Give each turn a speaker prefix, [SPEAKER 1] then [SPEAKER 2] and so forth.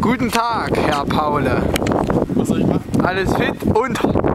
[SPEAKER 1] Guten Tag, Herr Paule.
[SPEAKER 2] Was soll ich machen?
[SPEAKER 1] Alles fit und